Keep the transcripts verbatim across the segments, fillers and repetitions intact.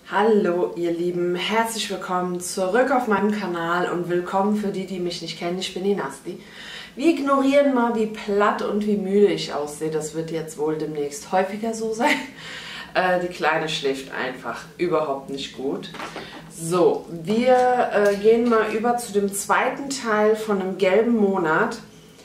Hallo ihr Lieben, herzlich willkommen zurück auf meinem Kanal und willkommen für die, die mich nicht kennen. Ich bin die Nasti. Wir ignorieren mal, wie platt und wie müde ich aussehe. Das wird jetzt wohl demnächst häufiger so sein. Äh, die Kleine schläft einfach überhaupt nicht gut. So, wir äh, gehen mal über zu dem zweiten Teil von einem gelben Monat.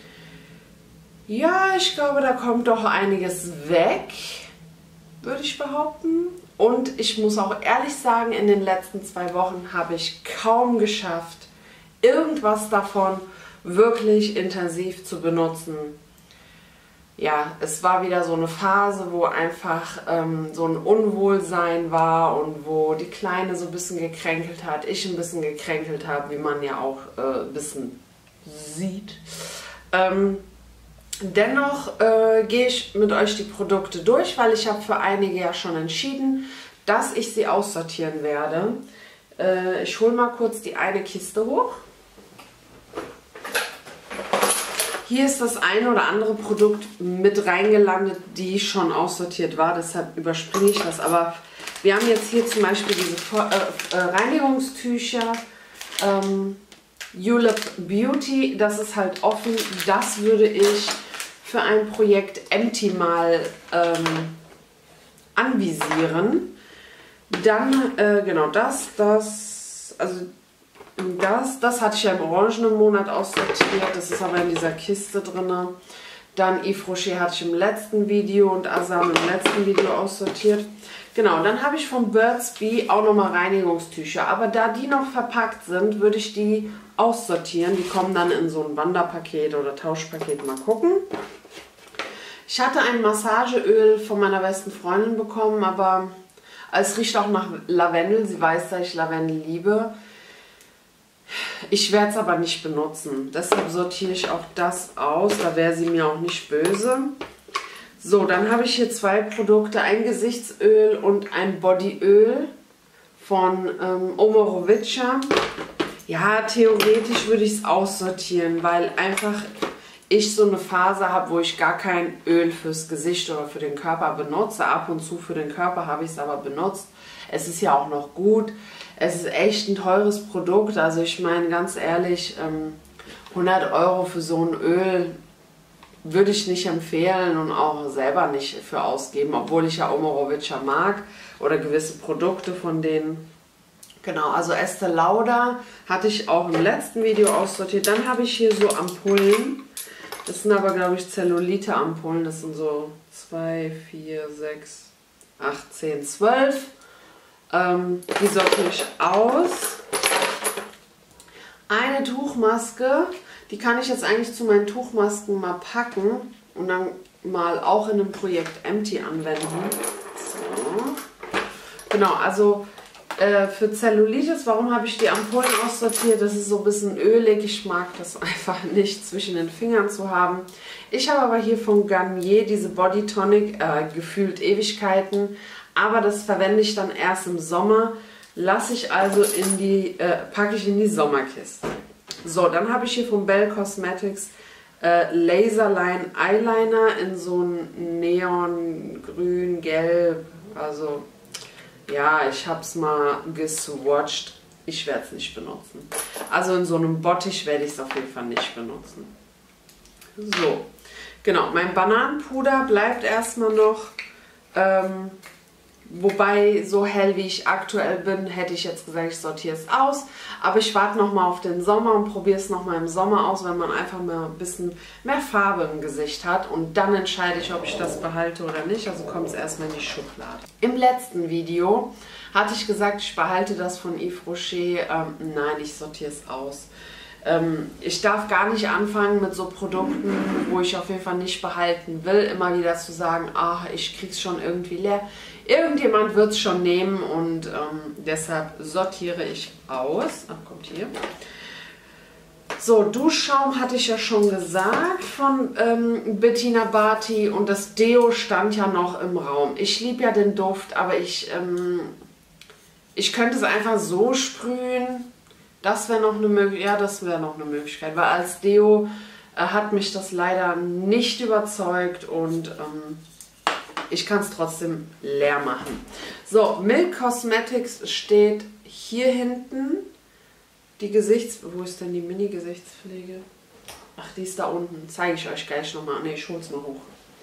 Ja, ich glaube, da kommt doch einiges weg, würde ich behaupten. Und ich muss auch ehrlich sagen, in den letzten zwei Wochen habe ich kaum geschafft, irgendwas davon wirklich intensiv zu benutzen. Ja, es war wieder so eine Phase, wo einfach ähm, so ein Unwohlsein war und wo die Kleine so ein bisschen gekränkelt hat, ich ein bisschen gekränkelt habe, wie man ja auch äh, ein bisschen sieht. Ähm, Dennoch äh, gehe ich mit euch die Produkte durch, weil ich habe für einige ja schon entschieden, dass ich sie aussortieren werde. Äh, ich hole mal kurz die eine Kiste hoch. Hier ist das eine oder andere Produkt mit reingelandet, die schon aussortiert war, deshalb überspringe ich das. Aber wir haben jetzt hier zum Beispiel diese äh, äh, Reinigungstücher. Ähm, Julep Beauty, das ist halt offen. Das würde ich für ein Projekt Empty mal ähm, anvisieren. Dann, äh, genau, das, das, also das, das hatte ich ja im orangenen Monat aussortiert. Das ist aber in dieser Kiste drin. Dann Yves Rocher hatte ich im letzten Video und Asam im letzten Video aussortiert. Genau, dann habe ich von Burt's Bees auch nochmal Reinigungstücher. Aber da die noch verpackt sind, würde ich die aussortieren. Die kommen dann in so ein Wanderpaket oder Tauschpaket. Mal gucken. Ich hatte ein Massageöl von meiner besten Freundin bekommen, aber es riecht auch nach Lavendel. Sie weiß, dass ich Lavendel liebe. Ich werde es aber nicht benutzen. Deshalb sortiere ich auch das aus. Da wäre sie mir auch nicht böse. So, dann habe ich hier zwei Produkte. Ein Gesichtsöl und ein Bodyöl von ähm, Omorovica. Ja, theoretisch würde ich es aussortieren, weil einfach ich so eine Phase habe, wo ich gar kein Öl fürs Gesicht oder für den Körper benutze. Ab und zu für den Körper habe ich es aber benutzt. Es ist ja auch noch gut. Es ist echt ein teures Produkt. Also ich meine ganz ehrlich, hundert Euro für so ein Öl würde ich nicht empfehlen und auch selber nicht für ausgeben. Obwohl ich ja Omorovica mag oder gewisse Produkte von denen. Genau, also Estee Lauder hatte ich auch im letzten Video aussortiert. Dann habe ich hier so Ampullen. Das sind aber, glaube ich, Zellulite-Ampullen. Das sind so zwei, vier, sechs, acht, zehn, zwölf. Ähm, die sortiere ich aus. Eine Tuchmaske. Die kann ich jetzt eigentlich zu meinen Tuchmasken mal packen und dann mal auch in einem Projekt Empty anwenden. So. Genau, also äh, für Zellulitis, warum habe ich die Ampullen aussortiert? Das ist so ein bisschen ölig. Ich mag das einfach nicht zwischen den Fingern zu haben. Ich habe aber hier von Garnier diese Body Tonic, äh, gefühlt Ewigkeiten. Aber das verwende ich dann erst im Sommer. Lasse ich also in die, äh, packe ich in die Sommerkiste. So, dann habe ich hier von Bell Cosmetics äh, Laserline Eyeliner in so ein Neon, Grün, Gelb. Also ja, ich habe es mal geswatcht. Ich werde es nicht benutzen. Also in so einem Bottich werde ich es auf jeden Fall nicht benutzen. So, genau, mein Bananenpuder bleibt erstmal noch. Ähm, Wobei, so hell wie ich aktuell bin, hätte ich jetzt gesagt, ich sortiere es aus. Aber ich warte nochmal auf den Sommer und probiere es nochmal im Sommer aus, wenn man einfach mal ein bisschen mehr Farbe im Gesicht hat. Und dann entscheide ich, ob ich das behalte oder nicht. Also kommt es erstmal in die Schublade. Im letzten Video hatte ich gesagt, ich behalte das von Yves Rocher. Ähm, nein, ich sortiere es aus. Ähm, ich darf gar nicht anfangen mit so Produkten, wo ich auf jeden Fall nicht behalten will. Immer wieder zu sagen, ach, ich krieg's schon irgendwie leer. Irgendjemand wird es schon nehmen und ähm, deshalb sortiere ich aus. Ach, kommt hier. So, Duschschaum hatte ich ja schon gesagt von ähm, Bettina Barty und das Deo stand ja noch im Raum. Ich liebe ja den Duft, aber ich, ähm, ich könnte es einfach so sprühen. Das wäre noch eine Möglichkeit. Ja, das wäre noch eine Möglichkeit, weil als Deo äh, hat mich das leider nicht überzeugt und ähm, ich kann es trotzdem leer machen. So, Milk Cosmetics steht hier hinten. Die Gesichts... Wo ist denn die Mini-Gesichtspflege? Ach, die ist da unten. Zeige ich euch gleich nochmal. Ne, ich hole es mal hoch.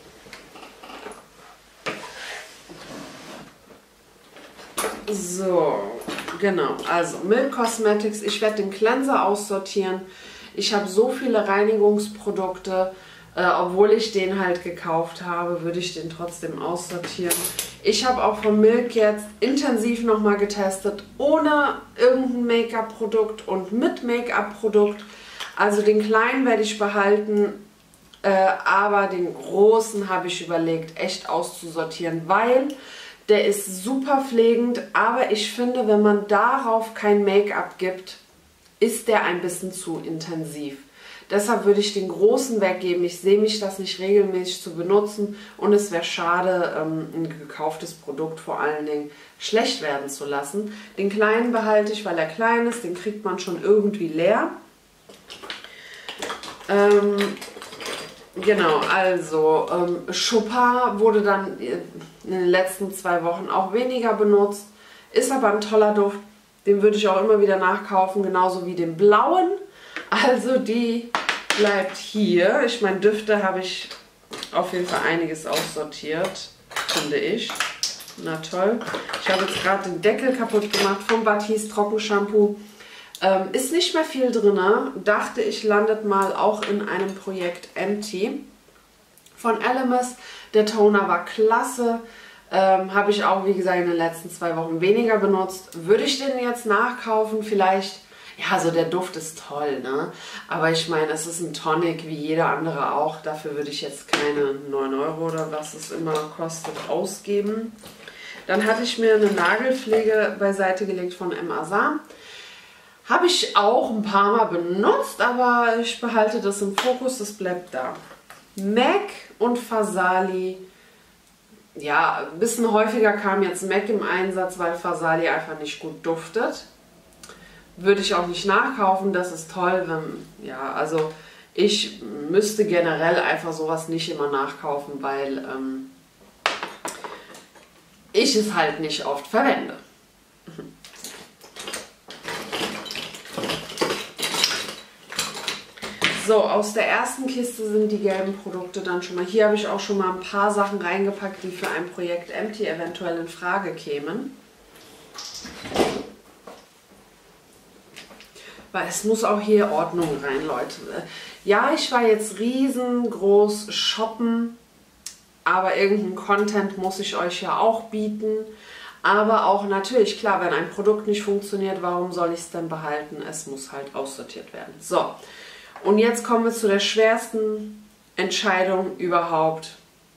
So, genau. Also, Milk Cosmetics. Ich werde den Cleanser aussortieren. Ich habe so viele Reinigungsprodukte. Äh, obwohl ich den halt gekauft habe, würde ich den trotzdem aussortieren. Ich habe auch von Milk jetzt intensiv nochmal getestet, ohne irgendein Make-up-Produkt und mit Make-up-Produkt. Also den kleinen werde ich behalten, äh, aber den großen habe ich überlegt, echt auszusortieren, weil der ist super pflegend, aber ich finde, wenn man darauf kein Make-up gibt, ist der ein bisschen zu intensiv. Deshalb würde ich den großen weggeben. Ich sehe mich das nicht regelmäßig zu benutzen und es wäre schade, ein gekauftes Produkt vor allen Dingen schlecht werden zu lassen. Den kleinen behalte ich, weil er klein ist. Den kriegt man schon irgendwie leer. Ähm, genau, also ähm, Chopin wurde dann in den letzten zwei Wochen auch weniger benutzt. Ist aber ein toller Duft. Den würde ich auch immer wieder nachkaufen, genauso wie den blauen. Also die bleibt hier. Ich meine, Düfte habe ich auf jeden Fall einiges aussortiert, finde ich. Na toll. Ich habe jetzt gerade den Deckel kaputt gemacht vom Batiste Trockenshampoo. Ähm, ist nicht mehr viel drin. Dachte ich, landet mal auch in einem Projekt Empty von Elemis. Der Toner war klasse. Ähm, habe ich auch, wie gesagt, in den letzten zwei Wochen weniger benutzt. Würde ich den jetzt nachkaufen? Vielleicht. Ja, so der Duft ist toll, ne? Aber ich meine, es ist ein Tonic, wie jeder andere auch. Dafür würde ich jetzt keine neun Euro oder was es immer kostet, ausgeben. Dann hatte ich mir eine Nagelpflege beiseite gelegt von M. Asar. Habe ich auch ein paar Mal benutzt, aber ich behalte das im Fokus, das bleibt da. M A C und Farsali. Ja, ein bisschen häufiger kam jetzt M A C im Einsatz, weil Farsali einfach nicht gut duftet. Würde ich auch nicht nachkaufen, das ist toll, wenn, ja, also ich müsste generell einfach sowas nicht immer nachkaufen, weil ähm, ich es halt nicht oft verwende. So, aus der ersten Kiste sind die gelben Produkte dann schon mal. Hier habe ich auch schon mal ein paar Sachen reingepackt, die für ein Projekt Empty eventuell in Frage kämen. Weil es muss auch hier Ordnung rein, Leute. Ja, ich war jetzt riesengroß shoppen, aber irgendeinen Content muss ich euch ja auch bieten. Aber auch natürlich, klar, wenn ein Produkt nicht funktioniert, warum soll ich es denn behalten? Es muss halt aussortiert werden. So, und jetzt kommen wir zu der schwersten Entscheidung überhaupt.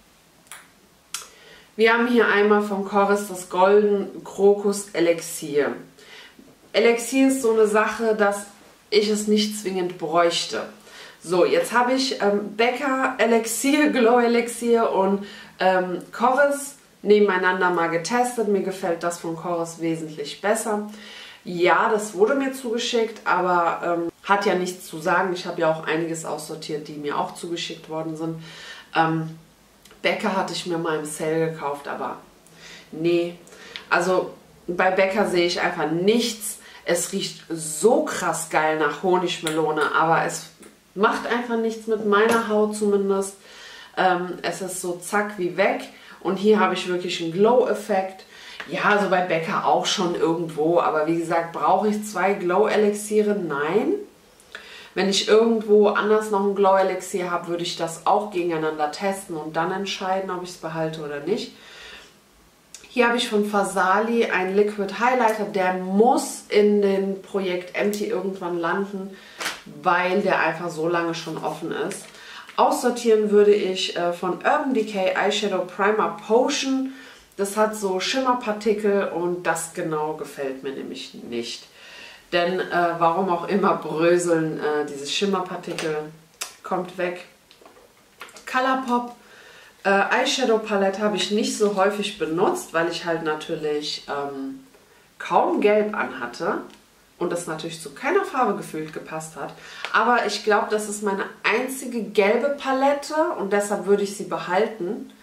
Wir haben hier einmal von Corris das Golden Krokus Elixier. Elixier ist so eine Sache, dass ich es nicht zwingend bräuchte. So, jetzt habe ich ähm, Becca Elixier, Glow Elixier und ähm, Corris nebeneinander mal getestet. Mir gefällt das von Corris wesentlich besser. Ja, das wurde mir zugeschickt, aber ähm, hat ja nichts zu sagen. Ich habe ja auch einiges aussortiert, die mir auch zugeschickt worden sind. Ähm, Becca hatte ich mir mal im Sale gekauft, aber nee. Also bei Becca sehe ich einfach nichts. Es riecht so krass geil nach Honigmelone, aber es macht einfach nichts mit meiner Haut zumindest. Ähm, es ist so zack wie weg und hier habe ich wirklich einen Glow-Effekt. Ja, also bei Becca auch schon irgendwo, aber wie gesagt, brauche ich zwei Glow-Elixiere? Nein. Wenn ich irgendwo anders noch ein Glow-Elixier habe, würde ich das auch gegeneinander testen und dann entscheiden, ob ich es behalte oder nicht. Hier habe ich von Farsali einen Liquid Highlighter, der muss in dem Projekt Empty irgendwann landen, weil der einfach so lange schon offen ist. Aussortieren würde ich äh, von Urban Decay Eyeshadow Primer Potion. Das hat so Schimmerpartikel und das genau gefällt mir nämlich nicht. Denn äh, warum auch immer bröseln äh, diese Schimmerpartikel, kommt weg. Colourpop äh, Eyeshadow Palette habe ich nicht so häufig benutzt, weil ich halt natürlich ähm, kaum Gelb anhatte und das natürlich zu keiner Farbe gefühlt gepasst hat. Aber ich glaube, das ist meine einzige gelbe Palette und deshalb würde ich sie behalten.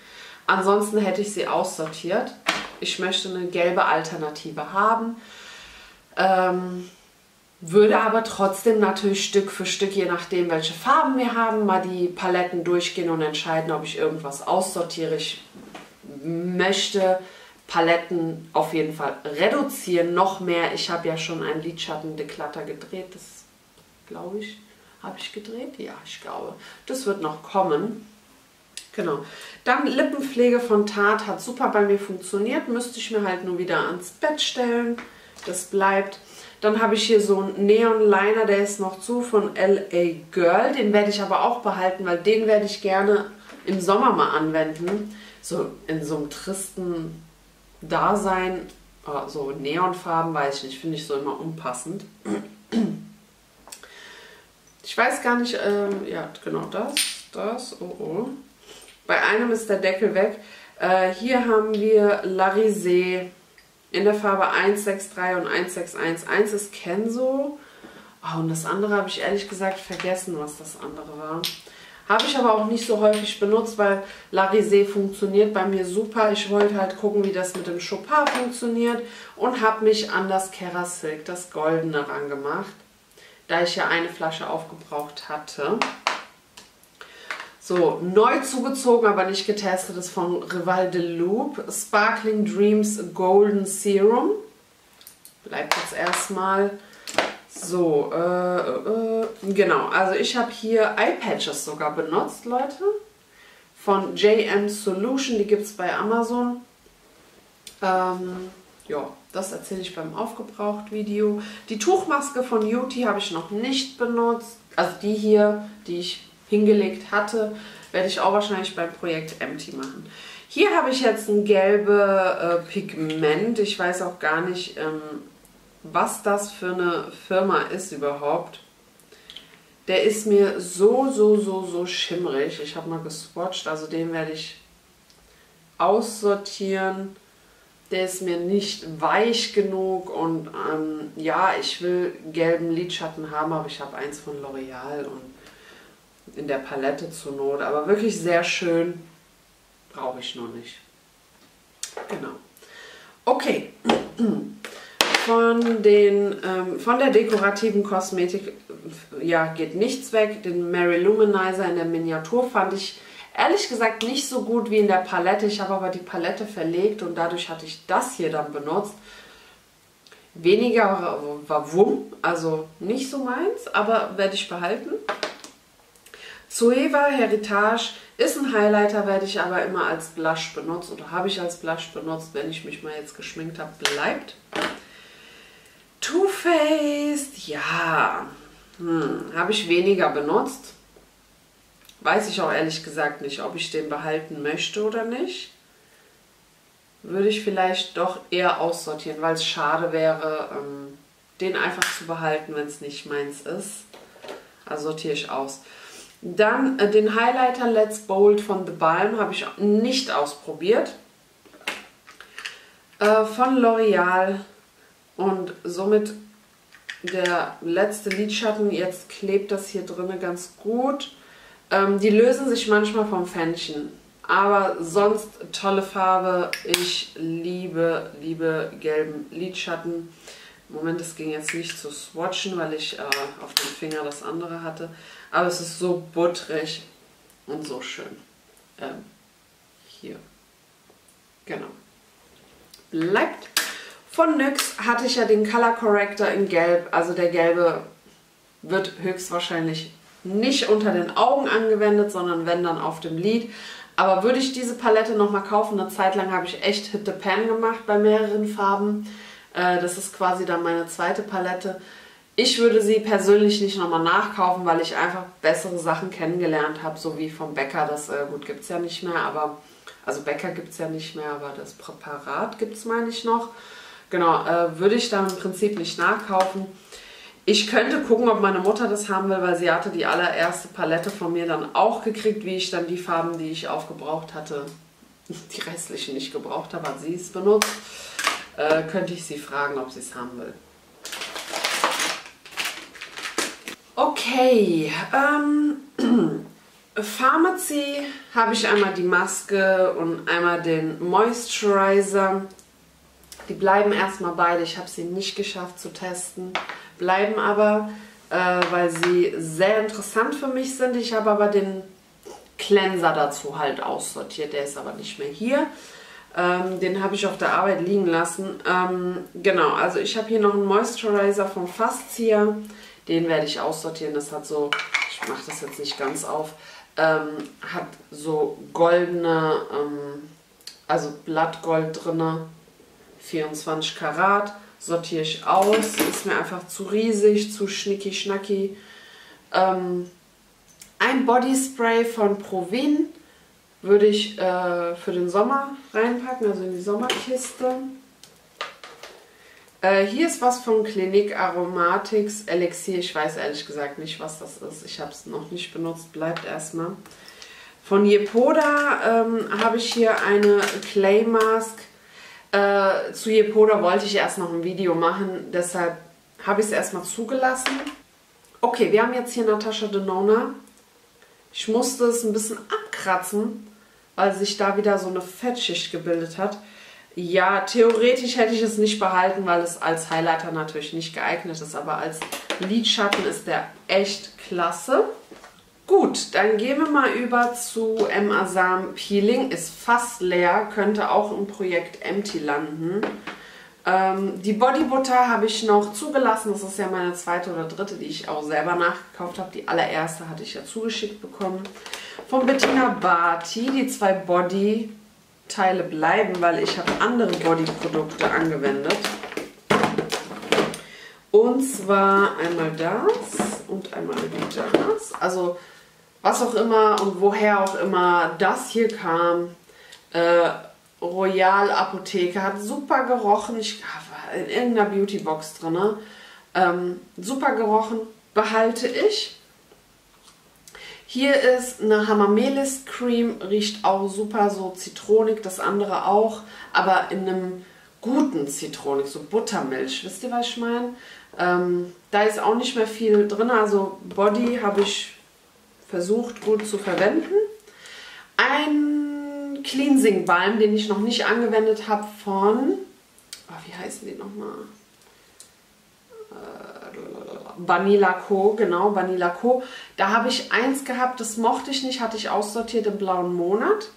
Ansonsten hätte ich sie aussortiert. Ich möchte eine gelbe Alternative haben. Ähm, würde aber trotzdem natürlich Stück für Stück, je nachdem welche Farben wir haben, mal die Paletten durchgehen und entscheiden, ob ich irgendwas aussortiere. Ich möchte Paletten auf jeden Fall reduzieren, noch mehr. Ich habe ja schon einen Lidschatten-Declutter gedreht, das glaube ich, habe ich gedreht? Ja, ich glaube. Das wird noch kommen. Genau. Dann Lippenpflege von Tarte hat super bei mir funktioniert, müsste ich mir halt nur wieder ans Bett stellen. Das bleibt. Dann habe ich hier so einen Neon Liner, der ist noch zu, von L A Girl. Den werde ich aber auch behalten, weil den werde ich gerne im Sommer mal anwenden. So in so einem tristen Dasein, oh, so Neonfarben, weiß ich nicht, finde ich so immer unpassend. Ich weiß gar nicht, ähm, ja genau das, das, oh oh. Bei einem ist der Deckel weg. Äh, hier haben wir Larisé in der Farbe eins sechs drei und eins sechs eins. Eins ist Kenzo. Oh, und das andere habe ich ehrlich gesagt vergessen, was das andere war. Habe ich aber auch nicht so häufig benutzt, weil Larisé funktioniert bei mir super. Ich wollte halt gucken, wie das mit dem Chopard funktioniert und habe mich an das Kerasilk, das Goldene, rangemacht, da ich ja eine Flasche aufgebraucht hatte. So, neu zugezogen, aber nicht getestet, ist von Rival de Loop. Sparkling Dreams Golden Serum. Bleibt jetzt erstmal. So, äh, äh, genau. Also ich habe hier Eye Patches sogar benutzt, Leute. Von J M Solution, die gibt es bei Amazon. Ähm, ja, das erzähle ich beim Aufgebraucht-Video. Die Tuchmaske von Beauty habe ich noch nicht benutzt. Also die hier, die ich hingelegt hatte, werde ich auch wahrscheinlich beim Projekt Empty machen. Hier habe ich jetzt ein gelbe äh, Pigment. Ich weiß auch gar nicht, ähm, was das für eine Firma ist überhaupt. Der ist mir so, so, so, so schimmrig. Ich habe mal geswatcht, also den werde ich aussortieren. Der ist mir nicht weich genug und ähm, ja, ich will gelben Lidschatten haben, aber ich habe eins von L'Oreal und in der Palette zur Not, aber wirklich sehr schön, brauche ich noch nicht. Genau. Okay. Von, den, ähm, von der dekorativen Kosmetik, ja, geht nichts weg. Den Mary Luminizer in der Miniatur fand ich ehrlich gesagt nicht so gut wie in der Palette. Ich habe aber die Palette verlegt und dadurch hatte ich das hier dann benutzt. Weniger war Wumm, also nicht so meins, aber werde ich behalten. Zoeva Heritage ist ein Highlighter, werde ich aber immer als Blush benutzt oder habe ich als Blush benutzt, wenn ich mich mal jetzt geschminkt habe, bleibt. Too Faced, ja, hm, habe ich weniger benutzt. Weiß ich auch ehrlich gesagt nicht, ob ich den behalten möchte oder nicht. Würde ich vielleicht doch eher aussortieren, weil es schade wäre, ähm, den einfach zu behalten, wenn es nicht meins ist. Also sortiere ich aus. Dann äh, den Highlighter Let's Bold von The Balm habe ich nicht ausprobiert. Äh, von L'Oreal und somit der letzte Lidschatten. Jetzt klebt das hier drin ganz gut. Ähm, die lösen sich manchmal vom Fännchen. Aber sonst tolle Farbe. Ich liebe, liebe gelben Lidschatten. Moment, es ging jetzt nicht zu swatchen, weil ich äh, auf dem Finger das andere hatte. Aber es ist so butterig und so schön. Ähm, hier. Genau. Bleibt. Von N Y X hatte ich ja den Color Corrector in Gelb. Also der gelbe wird höchstwahrscheinlich nicht unter den Augen angewendet, sondern wenn dann auf dem Lid. Aber würde ich diese Palette nochmal kaufen, eine Zeit lang habe ich echt Hit the Pan gemacht bei mehreren Farben. Das ist quasi dann meine zweite Palette. Ich würde sie persönlich nicht nochmal nachkaufen, weil ich einfach bessere Sachen kennengelernt habe, so wie vom Becca. Das äh, gut gibt es ja nicht mehr, aber also Becca gibt es ja nicht mehr, aber das Präparat gibt es, meine ich, noch. Genau, äh, würde ich dann im Prinzip nicht nachkaufen. Ich könnte gucken, ob meine Mutter das haben will, weil sie hatte die allererste Palette von mir dann auch gekriegt, wie ich dann die Farben, die ich aufgebraucht hatte, die restlichen nicht gebraucht habe, hat sie es benutzt. Äh, könnte ich sie fragen, ob sie es haben will. Okay, ähm, Pharmacy habe ich einmal die Maske und einmal den Moisturizer. Die bleiben erstmal beide. Ich habe sie nicht geschafft zu testen. Bleiben aber, äh, weil sie sehr interessant für mich sind. Ich habe aber den Cleanser dazu halt aussortiert. Der ist aber nicht mehr hier. Ähm, den habe ich auf der Arbeit liegen lassen. Ähm, genau, also ich habe hier noch einen Moisturizer von Fascia. Den werde ich aussortieren. Das hat so, ich mache das jetzt nicht ganz auf, ähm, hat so goldene, ähm, also Blattgold drin, vierundzwanzig Karat. Sortiere ich aus. Ist mir einfach zu riesig, zu schnicki-schnacki. Ähm, ein Bodyspray von Provin würde ich äh, für den Sommer reinpacken, also in die Sommerkiste. Äh, hier ist was von Clinique Aromatics Elixier. Ich weiß ehrlich gesagt nicht, was das ist. Ich habe es noch nicht benutzt, bleibt erstmal. Von Yepoda ähm, habe ich hier eine Clay Mask. Äh, zu Yepoda wollte ich erst noch ein Video machen, deshalb habe ich es erstmal zugelassen. Okay, wir haben jetzt hier Natasha Denona. Ich musste es ein bisschen abkratzen, weil sich da wieder so eine Fettschicht gebildet hat. Ja, theoretisch hätte ich es nicht behalten, weil es als Highlighter natürlich nicht geeignet ist, aber als Lidschatten ist der echt klasse. Gut, dann gehen wir mal über zu M. Asam Peeling. Ist fast leer, könnte auch im Projekt Empty landen. Ähm, die Bodybutter habe ich noch zugelassen. Das ist ja meine zweite oder dritte, die ich auch selber nachgekauft habe. Die allererste hatte ich ja zugeschickt bekommen. Von Bettina Barty. Die zwei Body-Teile bleiben, weil ich habe andere Body-Produkte angewendet. Und zwar einmal das und einmal das. Also was auch immer und woher auch immer das hier kam. Äh, Royal Apotheke, hat super gerochen. Ich war in irgendeiner Beautybox drin. Ähm, super gerochen, behalte ich. Hier ist eine Hamamelis Cream, riecht auch super, so zitronig, das andere auch, aber in einem guten Zitronik, so Buttermilch. Wisst ihr, was ich meine? Ähm, da ist auch nicht mehr viel drin, also Body habe ich versucht gut zu verwenden. Ein Cleansing Balm, den ich noch nicht angewendet habe von, oh, wie heißen die nochmal? Äh, Vanilla Co, genau, Vanilla Co. Da habe ich eins gehabt, das mochte ich nicht, hatte ich aussortiert im blauen Monat.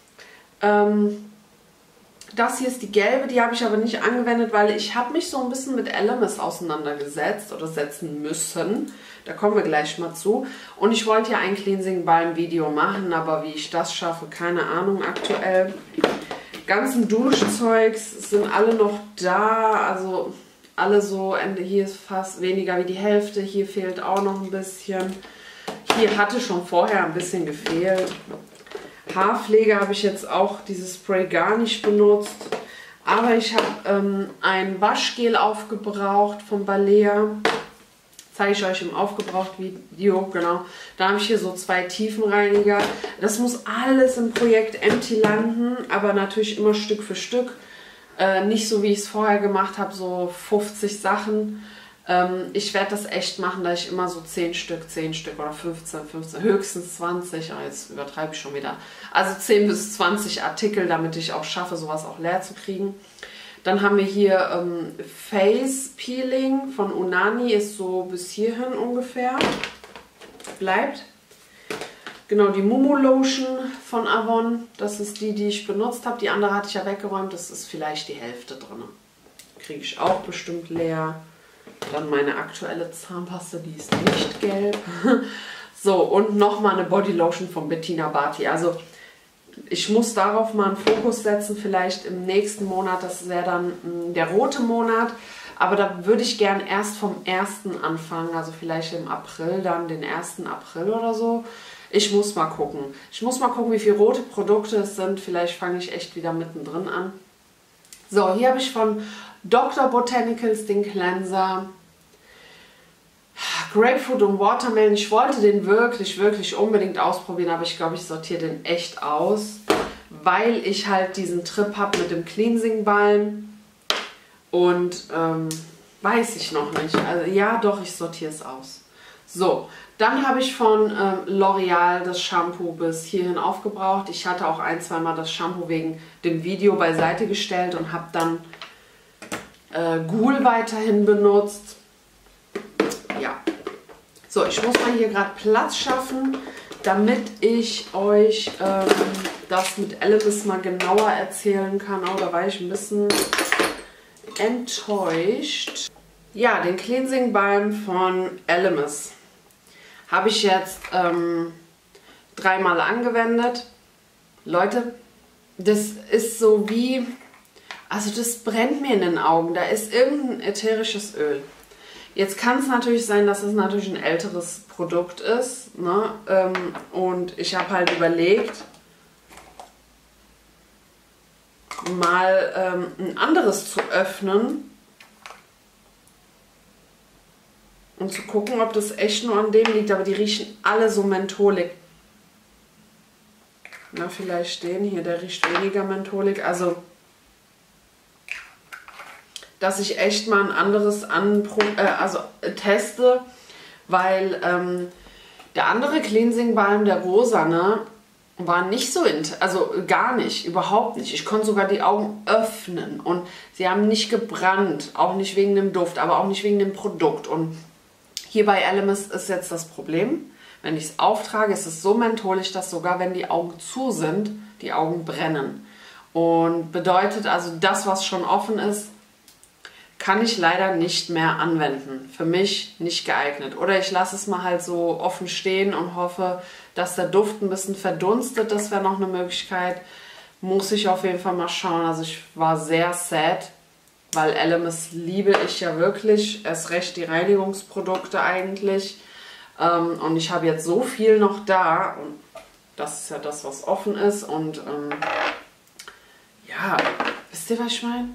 Ähm, Das hier ist die gelbe, die habe ich aber nicht angewendet, weil ich habe mich so ein bisschen mit Elemis auseinandergesetzt oder setzen müssen. Da kommen wir gleich mal zu. Und ich wollte ja ein Cleansing Balm Video machen, aber wie ich das schaffe, keine Ahnung aktuell. Ganzen Duschzeugs sind alle noch da, also alle so, hier ist fast weniger wie die Hälfte, hier fehlt auch noch ein bisschen. Hier hatte schon vorher ein bisschen gefehlt. Haarpflege habe ich jetzt auch dieses Spray gar nicht benutzt. Aber ich habe ähm, ein Waschgel aufgebraucht von Balea. Zeige ich euch im Aufgebraucht-Video, genau. Da habe ich hier so zwei Tiefenreiniger. Das muss alles im Projekt Empty landen, aber natürlich immer Stück für Stück. Äh, nicht so wie ich es vorher gemacht habe, so fünfzig Sachen. Ähm, ich werde das echt machen, da ich immer so zehn Stück, zehn Stück oder fünfzehn, fünfzehn, höchstens zwanzig, oh, jetzt übertreibe ich schon wieder. Also zehn bis zwanzig Artikel, damit ich auch schaffe, sowas auch leer zu kriegen. Dann haben wir hier ähm, Face Peeling von Unani, ist so bis hierhin ungefähr. Bleibt. Genau, die Mumu Lotion von Avon, das ist die, die ich benutzt habe. Die andere hatte ich ja weggeräumt, das ist vielleicht die Hälfte drin. Kriege ich auch bestimmt leer. Dann meine aktuelle Zahnpasta, die ist nicht gelb. So, und nochmal eine Body Lotion von Bettina Barty. Also ich muss darauf mal einen Fokus setzen, vielleicht im nächsten Monat. Das wäre dann mh, der rote Monat. Aber da würde ich gern erst vom ersten anfangen. Also vielleicht im April, dann den ersten April oder so. Ich muss mal gucken. Ich muss mal gucken, wie viele rote Produkte es sind. Vielleicht fange ich echt wieder mittendrin an. So, hier habe ich von Doktor Botanicals den Cleanser. Grapefruit und Watermelon. Ich wollte den wirklich, wirklich unbedingt ausprobieren, aber ich glaube, ich sortiere den echt aus, weil ich halt diesen Trip habe mit dem Cleansing Balm und ähm, weiß ich noch nicht. Also ja, doch, ich sortiere es aus. So, dann habe ich von ähm, L'Oreal das Shampoo bis hierhin aufgebraucht. Ich hatte auch ein, zwei Mal das Shampoo wegen dem Video beiseite gestellt und habe dann äh, Ghoul weiterhin benutzt. Ja. So, ich muss mal hier gerade Platz schaffen, damit ich euch ähm, das mit Elemis mal genauer erzählen kann. Oh, da war ich ein bisschen enttäuscht. Ja, den Cleansing Balm von Elemis habe ich jetzt ähm, dreimal angewendet. Leute, das ist so wie, also das brennt mir in den Augen. Da ist irgendein ätherisches Öl. Jetzt kann es natürlich sein, dass es natürlich ein älteres Produkt ist, ne? Ähm, und ich habe halt überlegt, mal ähm, ein anderes zu öffnen und zu gucken, ob das echt nur an dem liegt. Aber die riechen alle so mentholig. Na, vielleicht den hier, der riecht weniger mentholig. Also, dass ich echt mal ein anderes anpro äh, also, äh, teste, weil ähm, der andere Cleansing Balm, der rosane, war nicht so, also gar nicht, überhaupt nicht. Ich konnte sogar die Augen öffnen und sie haben nicht gebrannt, auch nicht wegen dem Duft, aber auch nicht wegen dem Produkt. Und hier bei Elemis ist jetzt das Problem, wenn ich es auftrage, ist es so mentholig, dass sogar wenn die Augen zu sind, die Augen brennen. Und bedeutet also, das, was schon offen ist, kann ich leider nicht mehr anwenden. Für mich nicht geeignet. Oder ich lasse es mal halt so offen stehen und hoffe, dass der Duft ein bisschen verdunstet. Das wäre noch eine Möglichkeit. Muss ich auf jeden Fall mal schauen. Also ich war sehr sad, weil Elemis liebe ich ja wirklich. Erst recht die Reinigungsprodukte eigentlich. Und ich habe jetzt so viel noch da. Und das ist ja das, was offen ist. Und ähm, ja, wisst ihr, was ich meine?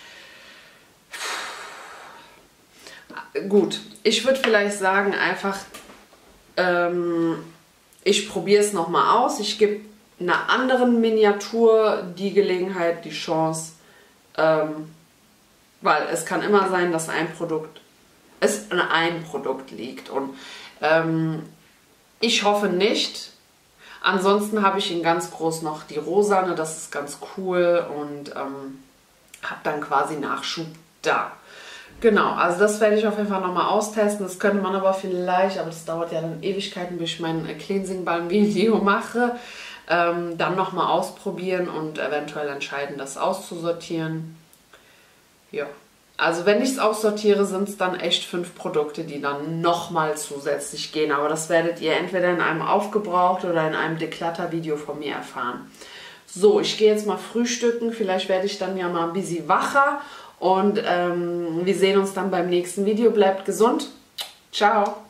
Gut, ich würde vielleicht sagen, einfach, ähm, ich probiere es nochmal aus. Ich gebe einer anderen Miniatur die Gelegenheit, die Chance, ähm, weil es kann immer sein, dass ein Produkt, es an einem Produkt liegt. Und ähm, ich hoffe nicht. Ansonsten habe ich in ganz groß noch die rosane, das ist ganz cool und ähm, habe dann quasi Nachschub da. Genau, also das werde ich auf jeden Fall nochmal austesten. Das könnte man aber vielleicht, aber das dauert ja dann Ewigkeiten, bis ich mein Cleansing Balm Video mache, ähm, dann nochmal ausprobieren und eventuell entscheiden, das auszusortieren. Ja, also wenn ich es aussortiere, sind es dann echt fünf Produkte, die dann nochmal zusätzlich gehen. Aber das werdet ihr entweder in einem Aufgebraucht oder in einem Declutter-Video von mir erfahren. So, ich gehe jetzt mal frühstücken. Vielleicht werde ich dann ja mal ein bisschen wacher. Und ähm, wir sehen uns dann beim nächsten Video. Bleibt gesund. Ciao.